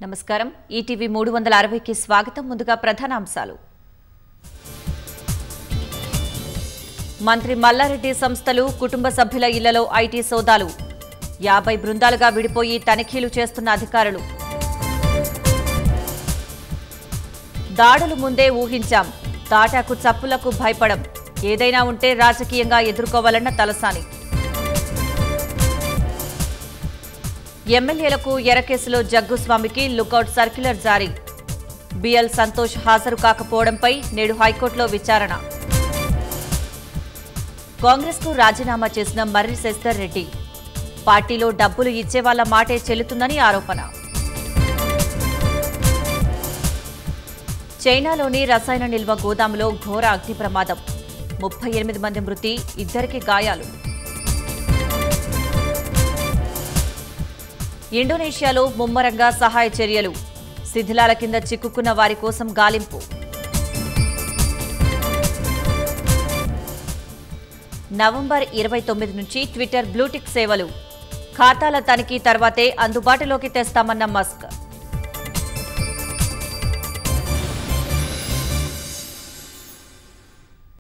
నమస్కారం ఈటీవీ 360 కి స్వాగతం ముందుగా ప్రధానాంశాలు మంత్రి మల్లారెడ్డి సంస్థలు కుటుంబ సభ్యుల ఇళ్లలో ఐటీ సోదాలు 50 బృందాలుగా విడిపోయి తనిఖీలు చేస్తున్న అధికారులు దాడులు ముందే ఊహించాం తాటాకు చప్పులకు భయపడం ఏదైనా ఉంటే రాజకీయంగా ఎదుర్కోవాలన్న తలసాని ఎమ్మెల్యేలకు ఎర్రకేసులో జగ్గుస్వామికి లుకౌట్ సర్క్యులర్ జారీ బిఎల్ సంతోష్ హాజరు కాకపోవడంపై నేడు హైకోర్టులో విచారణ కాంగ్రెస్కు రాజీనామా చేసిన మర్రి శశిధర్ రెడ్డి పార్టీలో డబ్బులు ఇచ్చేవాళ్ల మాటే చెల్లుతుందని ఆరోపణ చైనాలోని రసాయన నిల్వ గోదాములో ఘోర అగ్ని ప్రమాదం 38 మంది మృతి 2కి గాయాలు ఇండోనేషియాలో ముమ్మరంగా సహాయ చర్యలు శిథిలాల కింద చిక్కుకున్న వారి కోసం గాలింపు నవంబర్ 29 నుంచి ట్విట్టర్ బ్లూటిక్ సేవలు ఖాతాల తనిఖీ తర్వాతే అందుబాటులోకి తెస్తామన్న మస్క్